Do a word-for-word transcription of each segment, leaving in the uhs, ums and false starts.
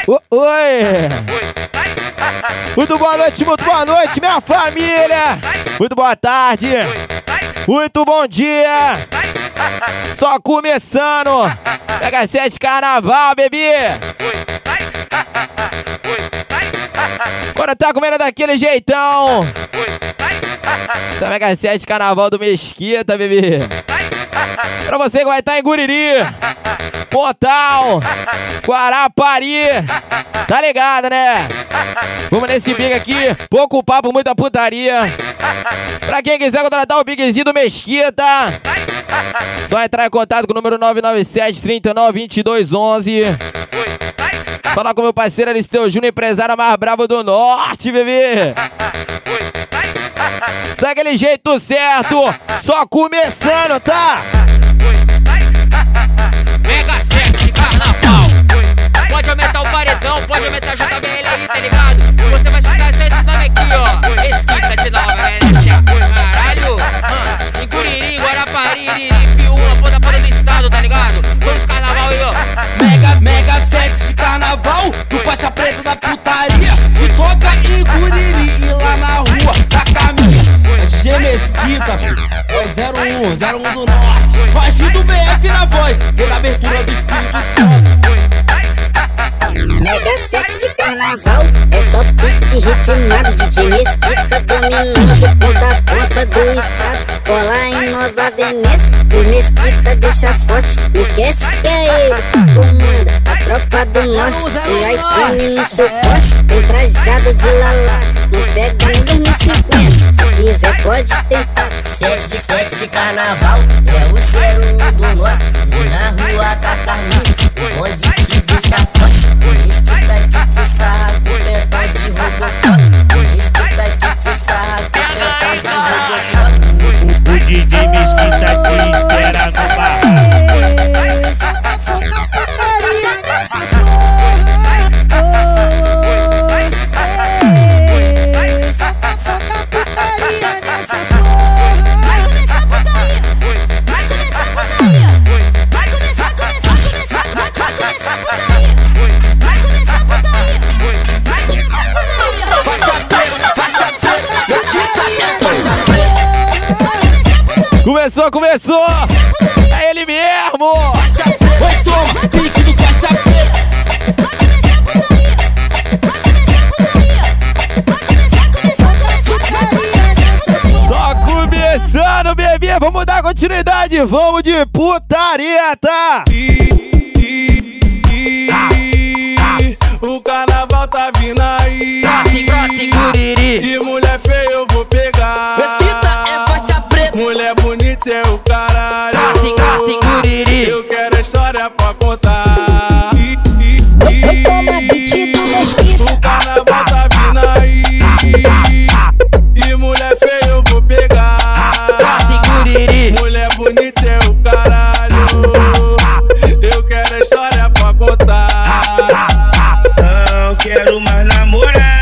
Oi! Muito boa noite, muito boa noite, minha família! Muito boa tarde! Muito bom dia! Só começando! Mega sete Carnaval, bebê! Agora tá comendo daquele jeitão! Essa é Mega sete Carnaval do Mesquita, bebê! Pra você que vai estar em Guriri, Pontal, Guarapari, tá ligado, né? Vamos nesse big aqui, pouco papo, muita putaria. Pra quem quiser contratar o bigzinho do Mesquita, só entrar em contato com o número nove nove sete, trinta e nove, vinte e dois, onze. Falar com meu parceiro Aristeu Júnior, empresário mais brabo do norte, bebê. Daquele jeito certo, só começando, tá? Mega sete Carnaval. Pode aumentar o paredão, pode aumentar o J B L aí, tá ligado? Você vai escutar só esse nome aqui, ó. Mesquita de nova, né? Caralho, ah, em Guriri, Guarapari, Iriripiúma, ponta ponta do estado, tá ligado? Todos os carnaval aí, ó. Mega, Mega sete Carnaval, do faixa preta da putaria, que toca em Guriri e lá na rua da caminha. É D J Mesquita, é o zero um, zero um do norte. Roginho do B F na voz, pela abertura do Espírito Santo. Mega sete de Carnaval, é só pique ritmado. D J Mesquita dominando ponta a ponta do estado. Cola em Nova Venécia, o Mesquita deixa forte. Não esquece que é ele que comanda a tropa do norte. E iPhone no suporte, tem trajado de lalá. Não pega nem no cinquenta, se quiser pode tentar. Sete de sete de Carnaval, é o zero um do norte. E na rua tá carninho, onde te deixa forte. Mesquita que te sarra com pedal de Robocop. Mesquita que te sarra com pedal de Robocop. O D J Mesquita te espera no bar. Solta, solta putaria nessa porra. Solta, solta putaria nessa porra. Vai começar a putaria. Vai começar a putaria. Vai começar, começar, começar. Vai, vai começar a putaria. Vai começar a putaria. Vai começar a putaria. Faixa preta, faixa preta, Mesquita é faixa preta. Começou, começou! É ele mesmo! Faixa preta, vai toma, pique do faixa preta. Só começando, bebê! Vamos dar continuidade! Vamos de putaria, tá? O carnaval tá vindo aí. Brotem, brotem, Guriri. E mulher feia eu vou pegar. Mesquita é faixa preta. Mulher bonita é o caralho. Brotem, brotem, Guriri. Eu quero a história pra contar. Oi, toma beat do Mesquita. O carnaval tá vindo aí. E mulher feia eu vou pegar. Brotem, Guriri. Mulher bonita é o caralho. Eu quero a história pra contar. Não quero mais namorar.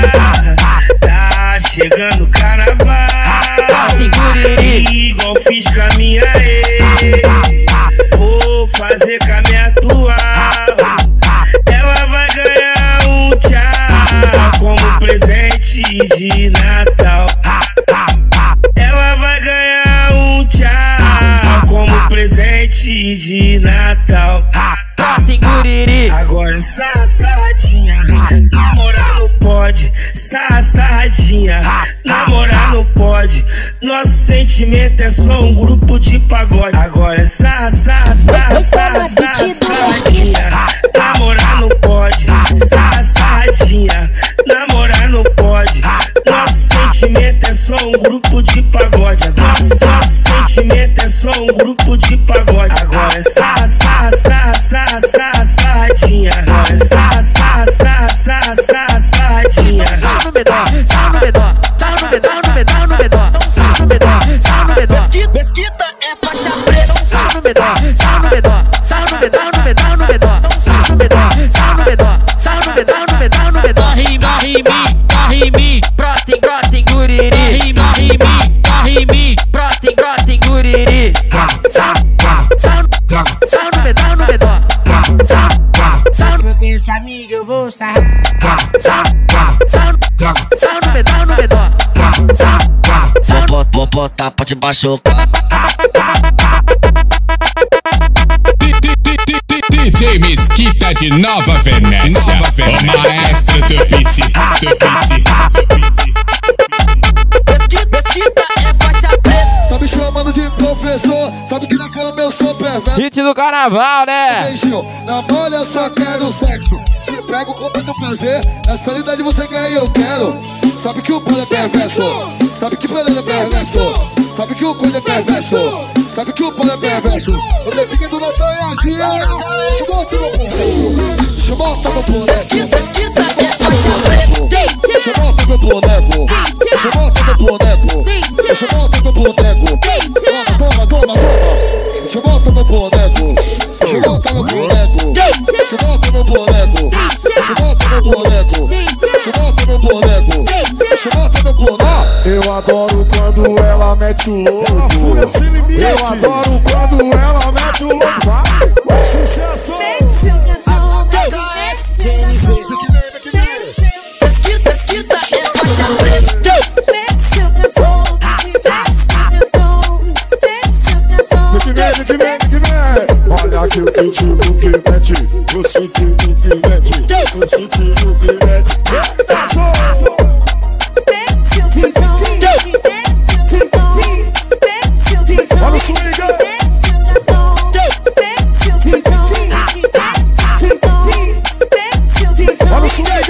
Tá chegando o carnaval. Brotem, Guriri. Igual fiz com a minha ex. Vou fazer com a minha atual. Ela vai ganhar um tchau como presente de Natal. Ela vai ganhar um tchau como presente de Natal. Brotem, Guriri. Agora sassadinha, namorar não pode. Sassadinha, namorar não pode. Nosso sentimento é só um grupo de pagode. Agora sassadinha, namorar não pode. Sassadinha, namorar não pode. Nosso sentimento é só um grupo de pagode. Agora nosso sentimento é só um grupo de pagode. Agora sassadinha, agora sassadinha. Sarra no bedó, sarra no bedó, sarra no bedó, sarra no bedó, sarra no bedó, sarra no bedó, sarra no bedó. Mesquita é faixa preta. Sarra no bedó, sarra no bedó, sarra no bedó, sarra no bedó, sarra no bedó, sarra no bedó, sarra no bedó, sarra no bedó, sarra no bedó, sarra no bedó. Corre em mim, corre em mim, corre em mim. Brotem, brotem, Guriri. Corre em mim, corre em mim, corre em mim. Brotem, brotem, Guriri. Sarra, sarra, sarra no bedó, sarra no bedó, sarra, sarra, sarra terça, amiga, eu vou sarrar. Sarra no menor, no menor. Vou botar pra te machucar. D J Mesquita de Nova Venécia, o maestro do beat, do beat, do beat. Mesquita, Mesquita é faixa preta. Tá me chamando de professor, sabe que na cama eu sou perverso. Hit do carnaval, né? Beijinho, na mão eu só quero sexo. Te pego com muito prazer, nessa realidade você quer e eu quero. Sabe que o pano é perverso, sabe que o pano é perverso, sabe que o coelho é perverso, sabe que o pano é perverso. Você fica do nosso olhadinha. Deixa eu botar meu boneco, deixa eu botar meu boneco. Mesquita é faixa preta. Deixa eu botar meu boneco, deixa eu botar meu boneco, deixa eu botar meu boneco. Toma, toma, toma, toma. Deixa eu botar meu boneco, deixa eu botar meu boneco, deixa eu botar meu boneco, deixa eu botar meu boneco, deixa eu botar meu boneco, deixa eu botar meu boneco. Eu adoro quando ela mete o louco. Eu adoro quando ela mete o louco. Vai, sucesso! Mesquita, Mesquita é faixa preta. Que vem, que vem, que vem. Olha que eu te digo que mete. Você que o que mete. Você que o que mete. Olha o swing. Olha o swing.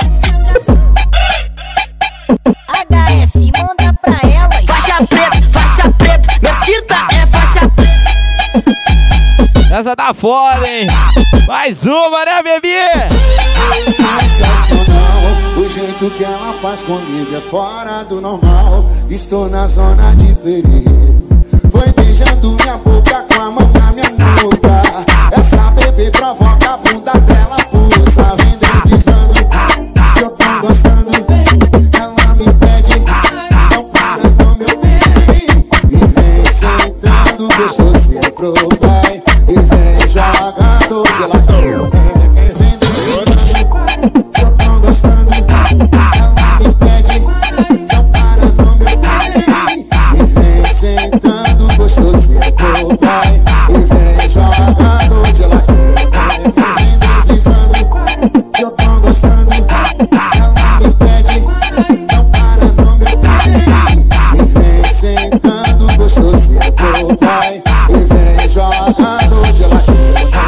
H F, manda pra ela. Faixa preta, faixa preta. Mesquita é faixa preta. Essa tá foda, hein? Mais uma, né, bebê? Sensacional, o jeito que ela faz comigo é fora do normal. Estou na zona de perigo. Foi beijando minha boca com a mão na minha nuca. Essa bebê provoca a bunda dela, pulsa. Vem deslizando, que eu tô gostando. Ela me pede, não para no meu bem. E vem sentando, gostoso é pro pai. E vem jogando de ladinho. Vem deslizando, que eu tô gostando. Ela me pede, não para no meu bem. E vem sentando, gostoso é pro pai. E vem jogando de ladinho. Vem deslizando, que eu tô gostando. Ela me pede, não para no meu bem. E vem sentando, gostoso é pro pai. E vem jogando de ladinho.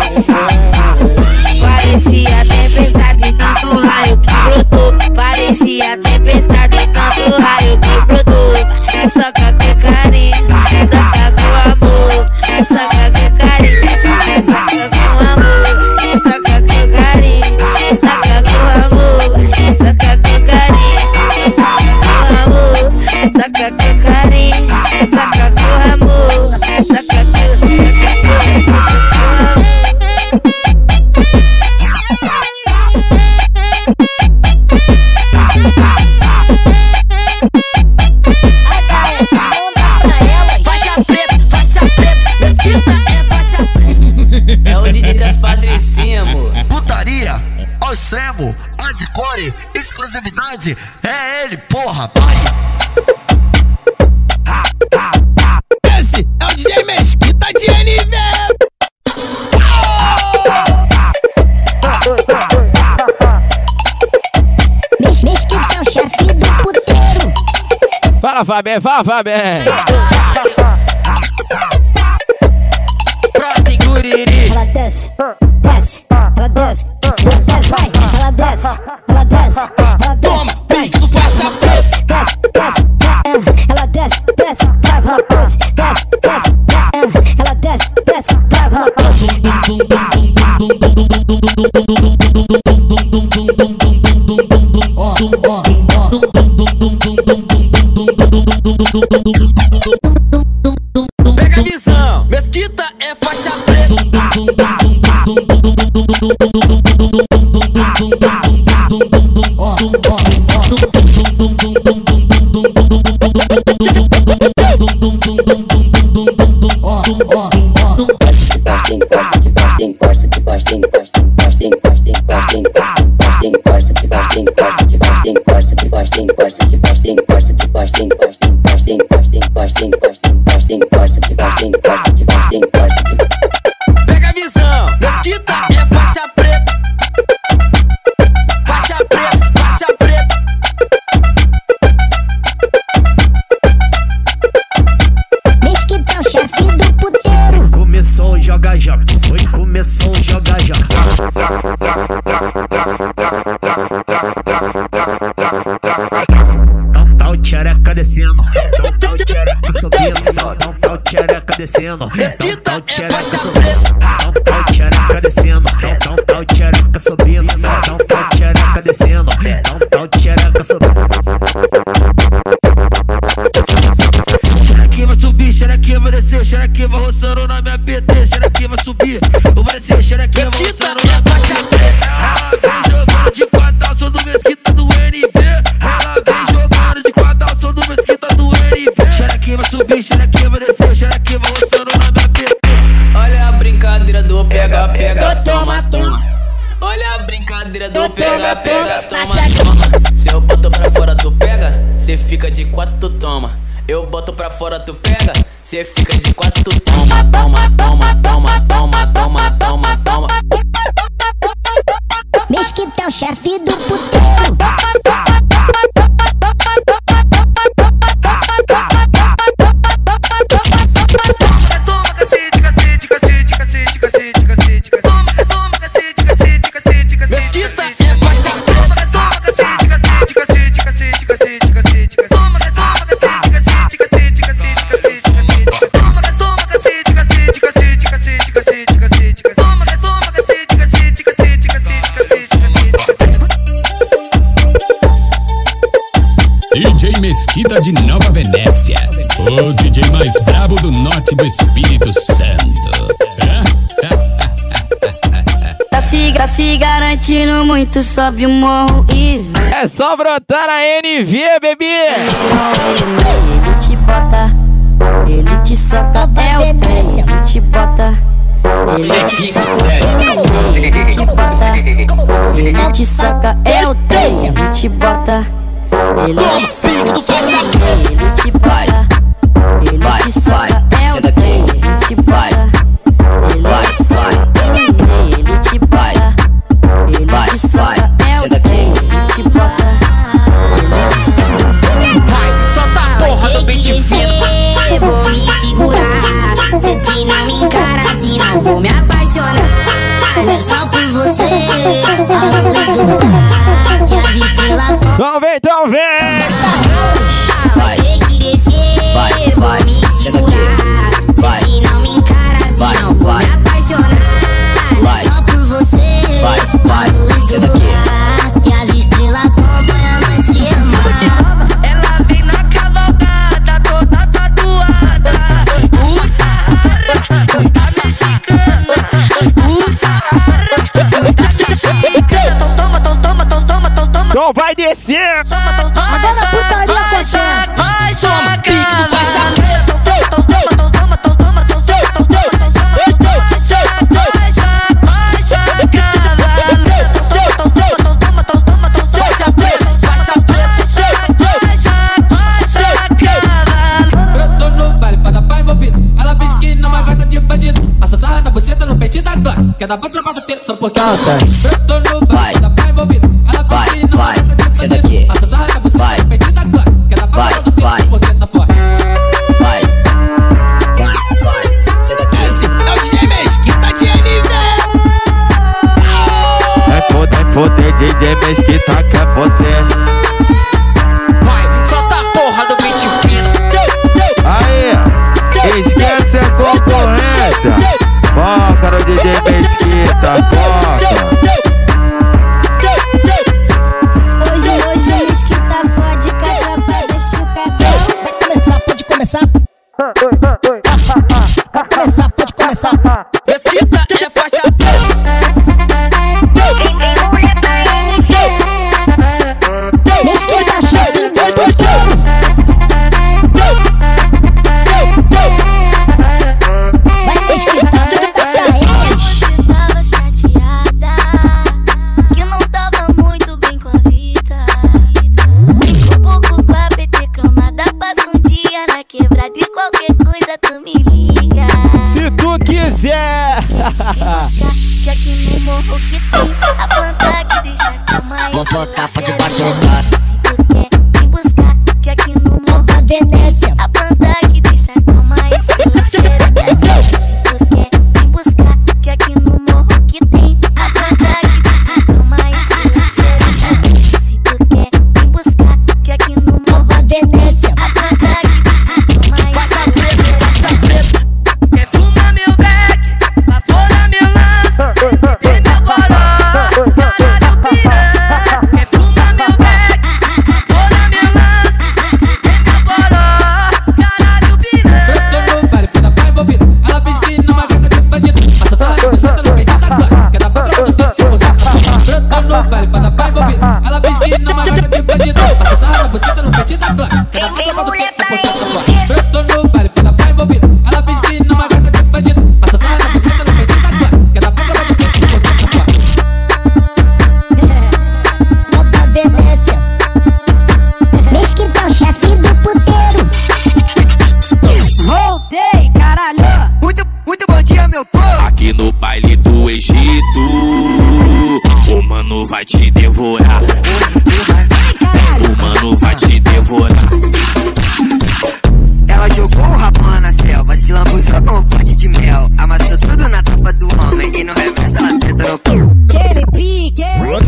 Parecia tempestade, tanto raio que brotou. Parecia tempestade, tanto raio que brotou. É soca com carinho, é soca com amor. É soca com carinho, é soca com amor. É soca com carinho, é soca com amor. É soca com carinho, é soca com amor. É soca com carinho, é soca com amor. É soca com amor. Faixa preta, faixa preta. Mesquita é faixa preta. É o D J das Padrecimo. Putaria, ao extremo, hardcore, exclusividade. É ele, porra, pai. Esse é o D J Mesquita de N V. Mesquita é o chefe do puteiro. Fala, Fabé, fala, Fabé. Prota e Guriri. Ela desce, desce, ela desce, ela desce, vai, ela desce, ela desce, ela desce. Toma, pique do faixa preta. Desce, desce, eh, ela desce, desce, trava na pose. Desce, desce, eh, ela desce, desce, trava na pose. Ó, ó, ó. Pega a visão. Mesquita é faixa preta. Ó, ó, ó. Ó, ó, ó. Encosta, encosta, encosta, encosta, encosta, encosta, encosta, encosta. encosta, encosta, que gosta, encosta, que gosta, encosta, que gosta, encosta, que gosta, encosta, que gosta, encosta, encosta, encosta, encosta, encosta, encosta, encosta, que gosta, encosta, que gosta, encosta. Pega a visão, Mesquita é faixa preta. Faixa preta, faixa preta. Mesquita é o chefe do puteiro. Começou o joga-joga, oi, começou o joga-joga. Não tá o tchereca descendo, não tá o tchereca subindo, não tá o tchereca descendo, não tá o tchereca subindo, não tá o tchereca descendo, não tá o tchereca subindo, não tá o tchereca descendo, não tá o tchereca subindo. Xerequinha vai subir, xerequinha vai descer, xerequinha vai roçando na minha P T, xerequinha vai subir, eu vou descer, xerequinha vai roçando na faixa preta. Ela vem jogando de quatro ao som do Mesquita do N V. Ela vem jogando de quatro ao som do Mesquita do N V. Xerequinha vai subir, xerequinha vai descer, xerequinha vai roçando na minha P T. Olha a brincadeira do pega, pega, toma, toma. Olha a brincadeira do pega, pega, toma, toma. Se eu boto pra fora tu pega, cê fica de quatro tu toma. Eu boto pra fora tu pega, cê fica de quatro tu toma, toma, toma, toma, toma, toma, toma, toma. Mesquita é o chefe do puteiro. D J Mesquita de Nova Venécia, o D J mais brabo do norte do Espírito Santo. Tá se, tá se garantindo muito, sobe o morro e vai. É só brotar na N V, bebê. Ele te bota, ele te soca, é o trem. Ele te bota, ele te soca, ele te bota, ele te soca, é o trem. Ele te bota, ele te soca, ele te bota, ele te soca, é o trem. Ele te bota, ele te soca, ele te bota, ele te soca, é o trem. Ele te bota, ele te soca. Vai, solta a porra do beat fino. Vou me segurar, cê que não me encara assim, não vou me apaixonar. É só por você, a luz do luar e as estrelas. Então vem, então vem. Vai ter que descer, vai, vou vai, me segurar. vai, cê que não me encara assim, vai, não vou vai, me apaixonar. vai, É só por você, vai, vai, a luz cê do daqui. luar e as estrelas acompanham nós se amar. Ela vem na cavalgada, toda tatuada. Puta rara, puta mexicana. Puta rara, puta mexicana. Então toma, então toma, então toma, então toma. Então vai descer. Toma, então toma. Agora putaria com a chance. Vai, Toma, pique do faixa preta. Então toma, então toma, então toma, então toma, então toma, então toma, então toma. Brotou no baile pra dar paz envolvido. Ela fez que não é gata de bandido. Passa sarra na buceta no peito da glória. Quer dar pra trocar do tempo só porque ela tá. Brotou no baile pra dar paz envolvido. Ela fez que não é gata de bandido. Passa sarra na buceta no peito da glória. Quer dar pra trocar do tempo só porque ela tá fora. Vai, vai, vai, cê daqui. Esse é o D J Mesquita de N V. É foda, é foda, D J Mesquita que é você. Vai, solta a porra do beat fino. Aí, esquece a concorrência. Foca no D J Mesquita, foca. Hoje, hoje o Mesquita fode, cacapa, deixa o cabelo. Vai começar, pode começar. Vai começar, pode começar. Mesquita é faixa preta. Mesquita, chefe do puteiro. Vai Mesquita, toda pra eles. Tava chateada, morro que tem a planta que deixa a cama. Vou botar pra debaixo do carro. Se tu quer, vem buscar, que aqui no morro a Venécia, a planta que deixa a cama e se lacheira desce. Se tu quer, vem buscar, que aqui no morro que tem a planta que deixa a cama e se lacheira desce. Se tu quer, vem buscar, que aqui no morro a Venécia, a planta que deixa a cama e se lacheira desce. Quer fumar meu beck, pra fora meu lança, tem meu goró, caralho piranha. Quer fumar meu beck, pra fora meu lança, tem meu goró, caralho piranha. Brotou no baile, cada pai envolvido. Ela finge que não gata de bandido. Passa sarra de buceta no peito da clã, queda pra troca do tempo se botar. Brotou no baile, cada pai envolvido. Ela finge que não gata de bandido. Passa sarra de buceta no peito da clã, queda pra troca do tempo se botar. Brotou no baile, cada pai envolvido. Ela finge que não gata de bandido. Passa sarra de buceta no peito da clã, queda pra troca do tempo se botar. Nova Venécia, Mesquita, o chefe do puteiro. Voltei, caralho. Muito, muito bom dia, meu povo. Aqui no baile do Egito, o mano vai te devorar. O mano vai te devorar. Ela jogou o rabão na selva, se lambuzou com um pote de mel. Amassou tudo na tropa do homem e no reverso ela senta no pão. Aquele pique,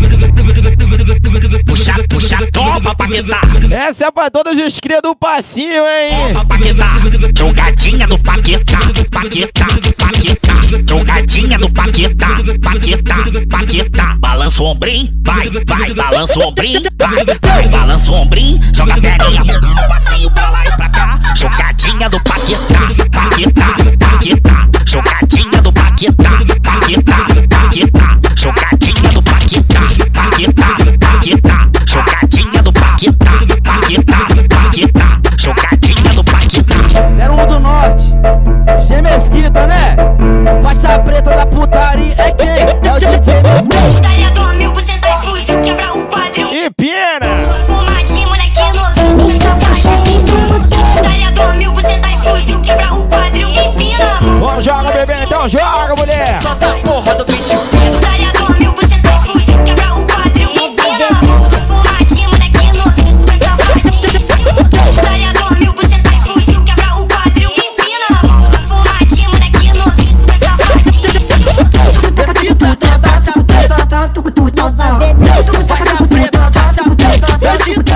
Puxa, puxa, toma, Paquetá. Essa é pra todos os cria do passinho, hein? Toma, Paquetá. Jogadinha do Paquetá, Paquetá, Paquetá. Jogadinha do Paquetá, Paquetá, Paquetá. Balança o ombrinho, vai, vai. Balança o ombrinho, vai, vai. Balança o ombrinho, joga a perninha, um passinho pra lá e pra cá. Jogadinha do Paquetá, Paquetá, Paquetá. Jogadinha do Paquetá, Paquetá, Paquetá. Jogadinha do Paquetá, Paquetá, Paquetá. Jogadinha do Paquetá, Paquetá, Paquetá. Jogadinha do Paquetá. zero um do norte, G Mesquita, né? Faixa preta da putaria é quem? É o D J Mesquita. Putaria dormiu, você tá fuzil, quebra o quadril. E pena! Fumar de moleque novinho. Mesquita, o chefe do puteiro. Putaria dormiu, você tá fuzil, quebra o quadril. Empina, mano. Vamos, joga, bebê, então joga, mulher! Só da porra do beat. Putaria dormiu, você tá fuzil, quebra o quadril. Empina, mano. Fumar de moleque novinho. Putaria dormiu, você tá fuzil, quebra o quadril. Empina, mano. Fumar de moleque novinho. Mesquita, é faixa preta. Nova Venécia, Faixa preta, faixa preta. Mesquita,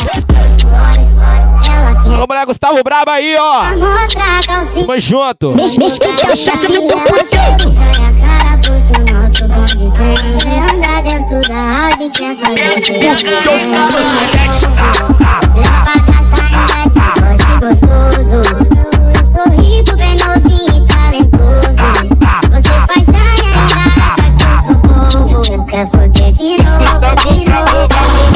Ô, mulher, Gustavo Brabo aí, ó! Tamo junto! Mesquita, o chefe do puteiro. Joga a cara porque o nosso bonde tem. É andar dentro da house, a gente quer fazer os gostoso. Sorrido, bem novinho e talentoso. Você faz chanha e dá com o povo. Quer foder de novo, de novo.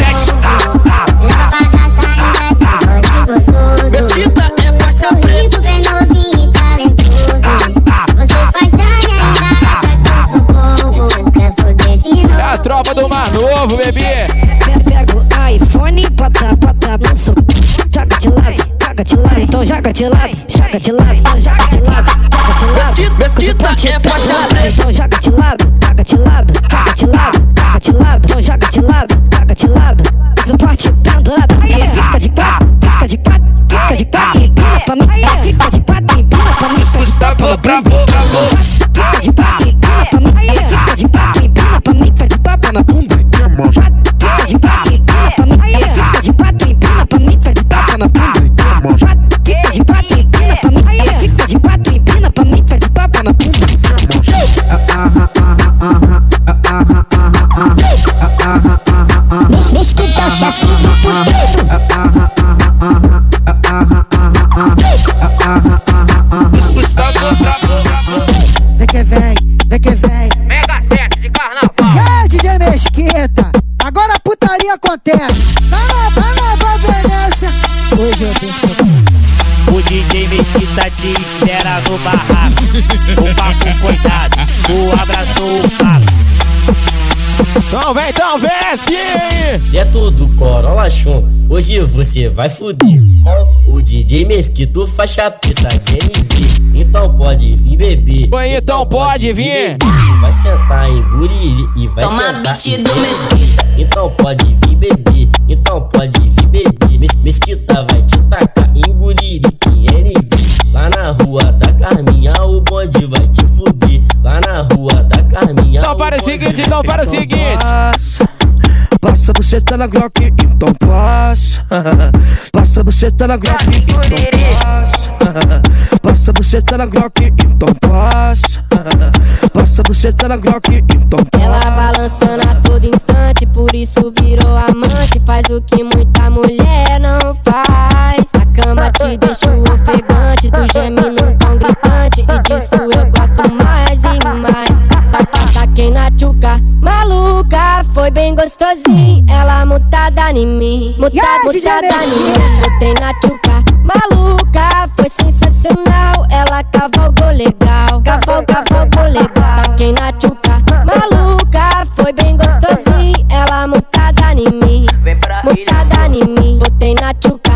Mesquita é faixa preta. Sorrido, bem novinho e talentoso. Você faz chanha e dá com o povo. Quer foder de novo. É a tropa do Mar Novo, bebê! Pega o iPhone, bota, bota, lança. Joga de lado, joga de lado, então joga de lado, joga de lado, então joga de lado, joga de lado. Mesquita é faixa preta. Então joga de lado, joga de lado, joga de lado, joga de lado, então joga de lado, joga de lado. Suporte pendurado, ela fica de quatro, fica de quatro, fica de quatro, empina pra mim. Ela fica de quatro, empina pra mim. Gustavo Brabo, brabo. Fica de quatro, empina pra mim. Ela fica de quatro, empina pra mim. Faz de tapa na bunda. Fica de quatro, empina pra mim. Ela fica de quatro, empina pra mim. Faz de tapa na bunda. Fica de quatro, empina pra mim. Ela fica de quatro, empina pra mim. Faz de tapa na bunda. Mesquita, o chefe do puteiro. Gustavo Brabo, brabo. Vem que vem, vem que vem. Mega sete de carnaval. E aí, D J Mesquita, agora a putaria acontece. Vai na, vai na, vai Venécia. Hoje eu deixo. O D J Mesquita te espera no barraco. O papo cuidado, tu abraçou o papo. Então vem, então vem, sim! É tudo Corolla Chum, hoje você vai fuder com o D J Mesquito, faixa preta de N V. Então pode vir beber. Oi, então pode vir. Vai sentar em Guriri e vai Toma sentar beat em do Mesquita. Então pode vir beber, então pode vir beber. Mes Mesquita vai te tacar em Guriri e N V. Lá na rua da Carminha o bonde vai te fuder. Lá na rua da Carminha. Então para o seguinte, então para o seguinte. Passa você tá na Glock, então passa. Passa você tá na Glock, então passa. Passa você tá na Glock, então passa. Passa você tá na Glock, então passa. Ela balançando a todo instante, por isso virou amante. Faz o que muita mulher não faz. A cama te deixa ofegante, do gemindo tão gritante. E disso eu gosto mais e mais. Taquei na tchuca, maluca, foi bem gostosinho. Ela mutada em mim, mutada, mutada em mim. Botei na tchuca, maluca, foi sensacional. Ela cavalgou legal, caval, cavalgou legal. Taquei na tchuca, maluca, foi bem gostosinho. Ela mutada em mim, mutada em mim. Botei na tchuca,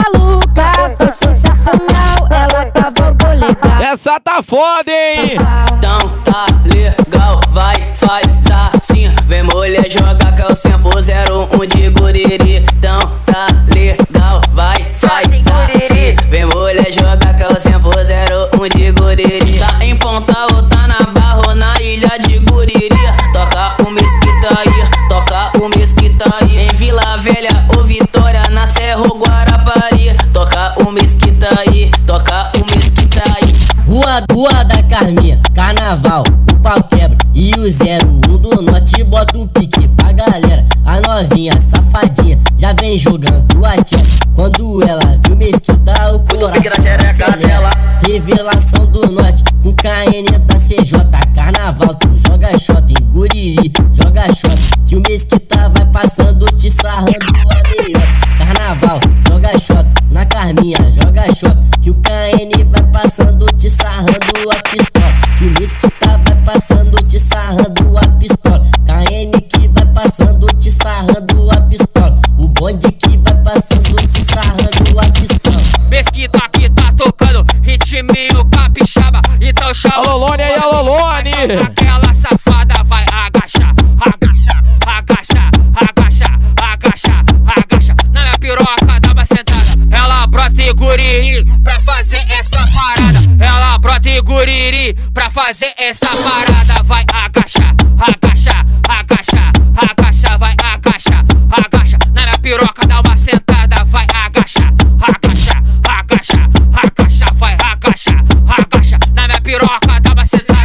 maluca, foi sensacional. Ela cavalgou legal. Essa tá foda, hein? Então tá legal, vai, faz assim. Vem mulher jogar que é o sampo zero um de Guriri. Então tá legal, vai, faz assim. Vem mulher jogar que é o sampo zero um de Guriri. Tá em Ponta ou tá na Barra ou na ilha de Guriri. Toca o Mesquita aí, toca o Mesquita aí. Em Vila Velha ou Vitória, na Serra ou Guarapari. Toca o Mesquita aí, toca o Mesquita aí. Rua, rua da Carminha, carnaval, o pau quebra. E o zero um do norte bota um pique pra galera. A novinha safadinha já vem jogando a tcheca. Quando ela viu Mesquita, o coração acelera. Revelação do norte com K N da C J. Carnaval, tu joga shot em Guriri, joga shot que o Mesquita vai passando te sarrando a meiota. Carnaval, joga shot na Carminha, joga shot que o K N vai passando te sarrando a pistola. Que o Mesquita vai passando te sarrando a pistola. K N que vai passando te sarrando a pistola. O bonde que vai passando te sarrando a pistola. Mesquita aqui tá tocando ritminho capixaba. Então chama a Lolone aí, a Lolone. Aquela safada vai agachar, agachar, agachar, agachar, agachar, agachar. Na minha piroca dá uma sentada. Ela brota em Guriri pra fazer essa parada. Ela brota em Guriri pra fazer essa parada. Vai agachar, agachar, agachar, agachar, vai agachar, agacha. Na minha piroca dá uma sentada. Vai agachar, agachar, agachar, agachar, vai agachar, agacha. Na minha piroca dá uma sentada.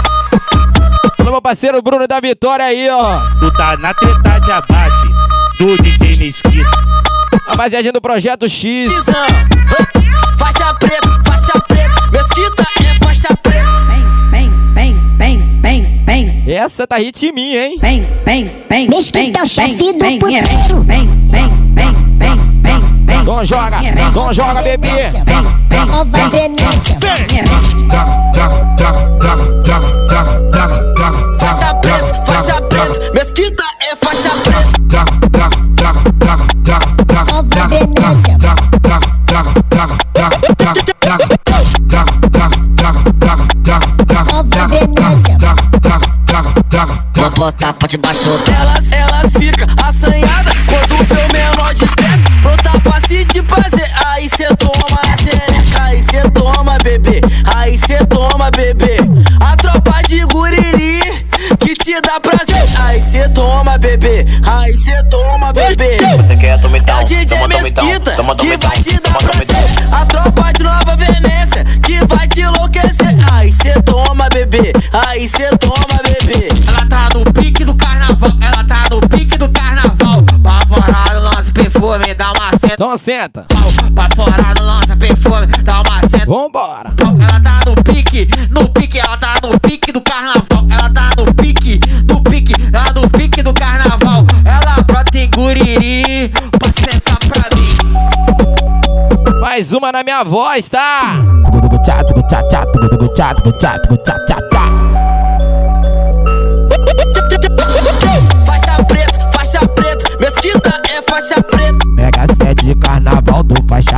Olha meu parceiro Bruno da Vitória aí, ó. Tu tá na treta de abate do D J Mesquita. Rapaziada do Projeto X. Faixa preta, faixa preta, Mesquita é faixa preta. Bem, bem, bem, bem, bem, bem. Essa tá hit em mim, hein? Bem, bem, bem. Mesquita é o chefe do bem, puteiro. Bem, bem, bem, bem, bem, bem. Não joga, não joga, bebê. Nova Venécia. Faixa preta, faixa preta, Mesquita é faixa preta. Nova Venécia. Nova Venécia. Vou botar pra debaixo Elas, elas ficam assanhadas quando vê o menor de peça. Pronta pra se te fazer, aí cê toma a xereca. Aí cê toma, bebê, aí cê toma, bebê. A tropa de Guriri que te dá prazer. Aí cê toma, bebê, aí cê toma, bebê. Você quer tomar então? É o D J Mesquita que vai te dar prazer. A tropa de Nova Venécia que vai te enlouquecer. Aí cê toma, bebê, aí cê toma, bebê. Ela tá no pique do carnaval, ela tá no pique do carnaval. Baforado, lança perfume, dá uma senta. Então senta. Baforado, lança perfume, dá uma senta. Vambora. Ela tá no pique, no pique, ela tá no pique do carnaval. Ela tá no pique, no pique, ela no pique do carnaval. Ela brota em Guriri pra sentar pra mim. Mais uma na minha voz, tá?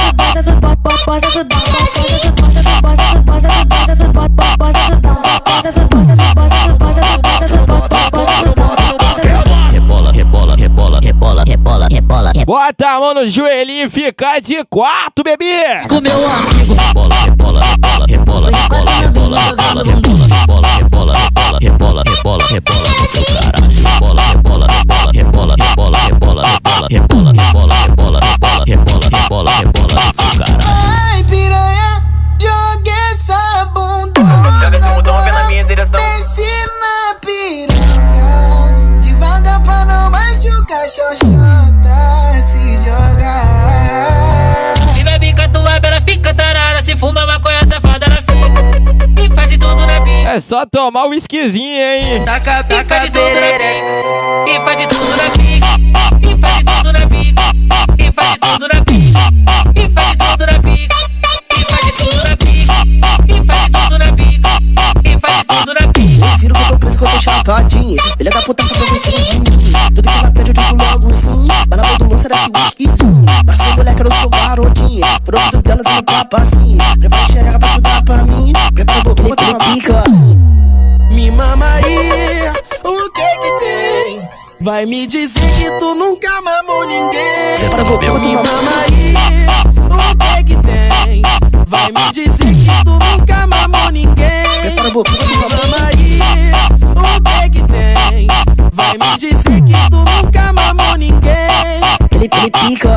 Rebola, rebola, rebola, rebola, rebola, rebola. Bota a mão no joelhinho e fica de quatro, bebê. Com meu amigo. Rebola, rebola, rebola, rebola, rebola, rebola, rebola, rebola, rebola, rebola, rebola, rebola, rebola, no seu caralho. Rebola, rebola, rebola, rebola, rebola, rebola, rebola, rebola, rebola, rebola, rebola, rebola, rebola, rebola, no seu caralho. Ai, piranha, joga essa bunda. Joga esse bundão, vem na minha direção. Desce na piranha, devagar pra não machucar, xoxota, se jogar. Se vai bica tua bela fica tarada, se fuma maconha safada ela fica. E faz de tudo na pica. É só tomar o whiskyzinho, hein? Taca, taca de tudo na pica. E faz de tudo na pica. E faz de tudo na pica. E faz de tudo na pica. E faz de tudo na pica. E faz de tudo na pica. E faz de tudo na pica. E faz de tudo na pica. Prefiro que eu tô preso que eu tô chapadinho. Filha da puta só aproveitando de mim. Tudo que ela pede eu digo logo sim. Mas na mão do lança era assim, whiskyzinho. Pra ser moleque eu não sou garotinha. Furo o dedo dela dando papacinho. Prepara a xereca pra tu dar pra mim. Prepara a boca pra uma pica. Me mama aí, o que que tem? Vai me dizer que tu nunca mamou ninguém. Prepara a boca pra tu mama aí, o que que tem? Vai me dizer que tu nunca mamou ninguém. Prepara a boca pra tu mama aí, o que que tem? Vai me dizer que tu nunca mamou ninguém. Ele, ele pica.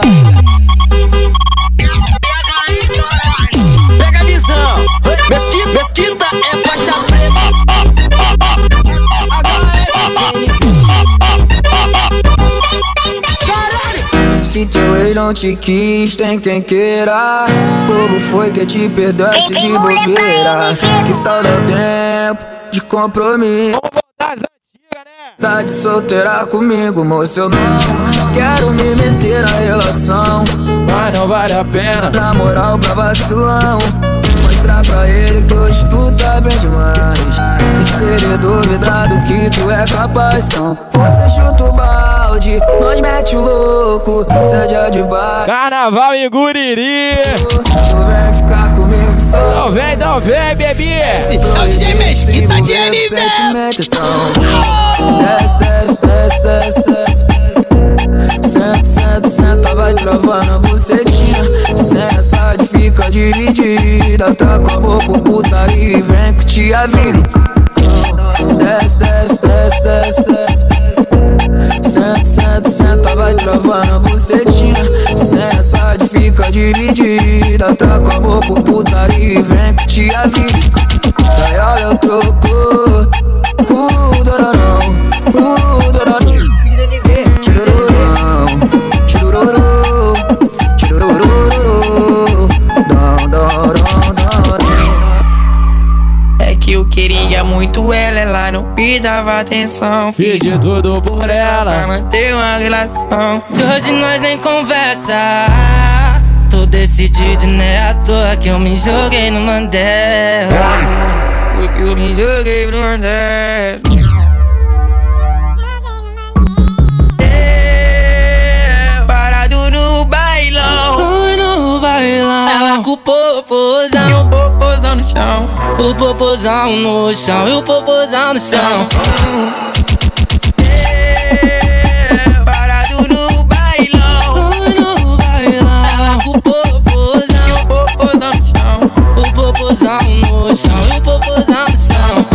Pega a visão, mesquita, mesquita é faixa preta. Se teu ex não te quis, tem quem queira. Bobo foi que te perdoasse de bobeira. Que tal dar tempo de compromisso? Tá de solteira comigo, moço, eu não quero me meter na relação. Mas não vale a pena dar moral pra vacilão. Mostrar pra ele que hoje tu tá bem demais. E se ele duvidar do que tu é capaz, então você chuta o balde, nós mete o louco, seja de bar. Carnaval em Guriri. Tu vem ficar comigo só. Não vem, não vem, bebê. Esse é o D J Mesquita de N V. Desce, desce, desce, desce, desce. Senta, senta, senta, vai travando a bucetinha. Sem essa de fica dividida. Tá com a boca putaria e vem que te avire. Desce, desce, desce, desce, desce. Senta, senta, senta, vai travando a bucetinha. dividida. Troca amor por putaria e vem que te avise. Daí olha eu troco. Uh, dororão, uh, dororão. Churururão, churururu, churururu, dom, dorão, dorão. É que eu queria muito ela, ela não me dava atenção. Fiz de tudo por ela pra manter uma relação. E hoje nós nem conversa. Tô decidido, né? À toa que eu me joguei no Mandela. Porque eu me joguei no Mandela. É, parado no bailão. No bailão. Ela com o popozão e o popozão no chão. O popozão no chão e o popozão no chão. É, parado no bailão. No bailão. Ela com o popozão e o popozão no chão. O popozão no chão e o popozão no chão.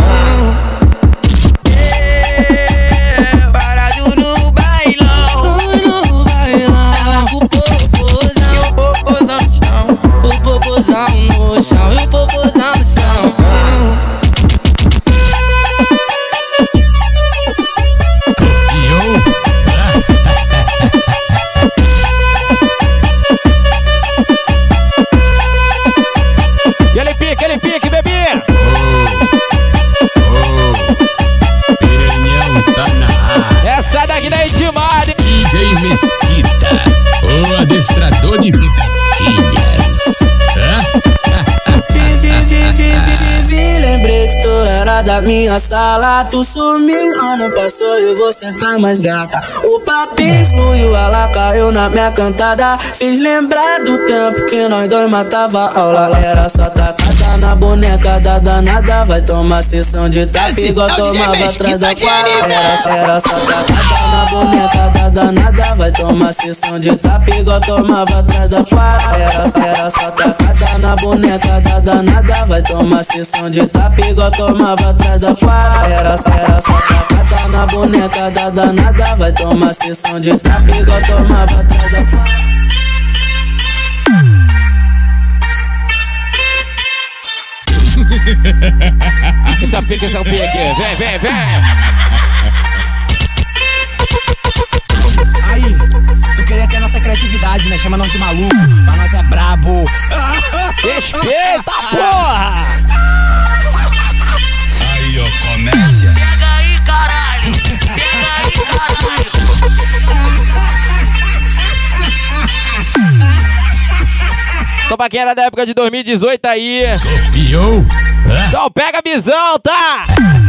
É, parado no bailão. No bailão. Ela com o popozão e o popozão no chão. O popozão no chão e o popozão no chão. Aquele pique, aquele pique, bebê! Oh, oh, Piranhão tá na área. Essa daqui daí de mar. D J Mesquita, o adestrador de pitaquinhas. Lembrei que tu era da minha sala. Tu sumiu, ano passou e você tá mais gata. O papinho fluiu, ela caiu na minha cantada. Fiz lembrar do tempo que nós dois matava aula. Era só tacada na boneca da danada. Vai tomar sessão de tapa igual tomava atrás da quadra. Era, era só tacada na boneca da danada. Vai tomar sessão de tapa igual tomava atrás da quadra. Era, era só tacada na boneca da danada. Vai tomar sessão de tapa igual tomava atrás da quadra. Era, era só tacada na boneca da danada. Vai tomar sessão de tapa igual tomava atrás da quadra. Essa pica, essa pica aqui. Vem, vem, vem. Aí, tu queria ter a nossa criatividade, né? Chama nós de maluco, mas nós é brabo. Respeita, porra! Aí, ó, comédia. Pega aí, caralho! Pega aí, caralho! Só pra quem era da época de dois mil e dezoito aí. Copiou? Então pega a visão, tá?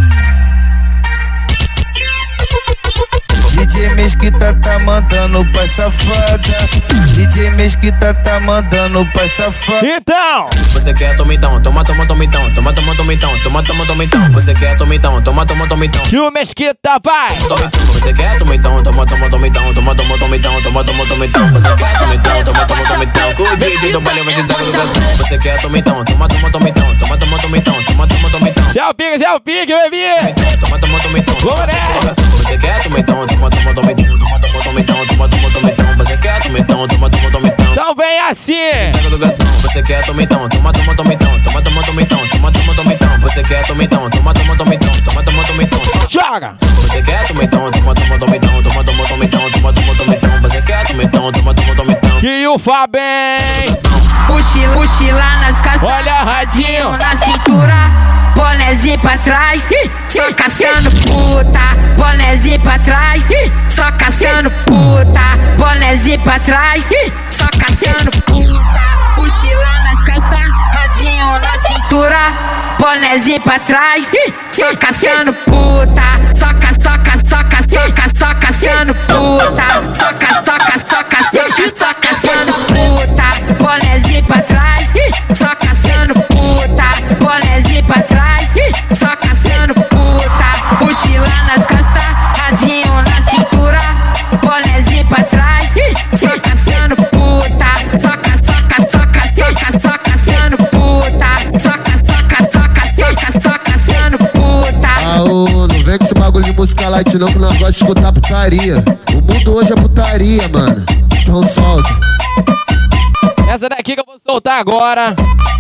D J Mesquita tá mandando pra safada. D J Mesquita tá mandando pra safada. Então! Você quer tomitão, toma, toma, tomitão, toma, toma, tomitão, toma, toma, tomitão. Você quer tomitão, toma, toma, tomitão. E o Mesquita vai! Você quer tomitão, toma, toma, tomitão, toma, toma, tomitão, toma, toma, tomitão. Você quer tomitão, toma, toma, tomitão. Com o D J do baile vai te dar no gatão. Você quer tomitão, toma, toma, tomitão, toma, toma, tomitão, toma, toma, tomitão. Tchau, pique, tchau, pique, bebê! Toma, toma, tomitão. Vamos nessa! Você quer tomitão, toma, toma, tomitão, toma, toma, tomitão, toma, toma, tomitão. Você quer tomitão, toma, toma, tomitão. Então vem assim! Você quer tomitão, toma, toma, tomitão, toma, toma, tomitão, toma, toma, tomitão. Você quer tomitão, toma, toma, tomitão, toma, toma, tomitão. Joga! Você quer tomitão, toma, toma, tomitão, toma, toma, tomitão, toma, toma, tomitão. Você quer tomitão, toma, toma, tomitão. E o Fabem! Mochila, mochila nas costas. Olha radinho na cintura. Bonezinho pra trás, só caçando puta. Bonezinho pra trás, só caçando puta. Bonezinho pra trás, só caçando puta. Mochila nas costas, radinho na cintura. Bonezinho pra trás, só caçando puta. Soca, soca, soca, soca, só caçando puta. Soca, soca, soca, soca, só caçando puta. Bonezinho pra trás, só caçando puta. Bonezinho pra trás, só caçando puta. Mochila nas costas, radinho na cintura. Bonezinho pra trás, só caçando puta. Soca, soca, soca, soca, só caçando puta. Soca, soca, soca, soca, só caçando puta. Aô, não vem com esse bagulho de música light não, que nós gosta de escutar putaria. O mundo hoje é putaria, mano. Então solta. Essa daqui que eu vou soltar agora.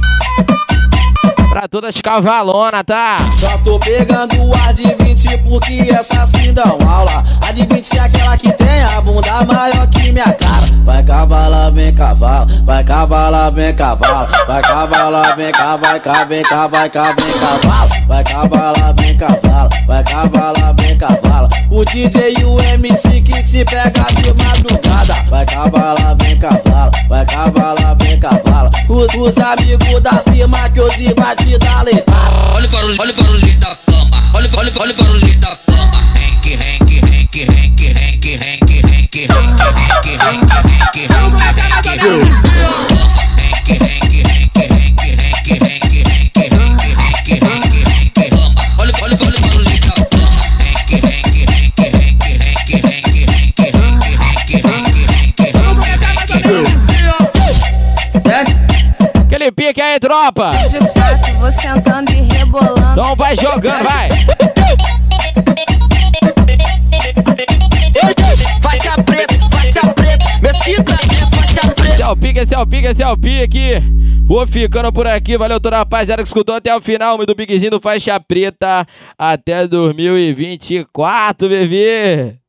Pra todas cavalonas, tá? Só tô pegando a de vinte porque essa sim dão aula. A de vinte é aquela que tem a bunda maior que minha cara. Vai cavalar, vem cavalo, vai cavalar, vem cavalo. Vai cavalar, vem cá, vai cá, vem cá, vai cá, vem cavalo. Vai cavalar, vem cavalo, vai cavalar, vem cavalo. O D J e o M C que te pega de madrugada. Vai cavalar, vem cavalo, vai cavalar, vem cavalo. Os, os amigos da firma que hoje vai te dar leitada. Olha para o, olha para o jeito da cama. Olha, olha, olha para o jeito da cama. Henk, Henk, Henk, Henk, Henk, Henk, Henk, Henk, Henk, Henk, Henk, Henk. Aquele pique aí, tropa. De quatro, vou sentando e rebolando. Então vai jogando, vai. Faixa preta, faixa preta, Mesquita, faixa preta. Esse é o pique, esse é o pique, esse é o pique. Vou ficando por aqui, valeu toda a rapaziada que escutou até o final do piquezinho do Faixa Preta. Até dois mil e vinte e quatro, bebê.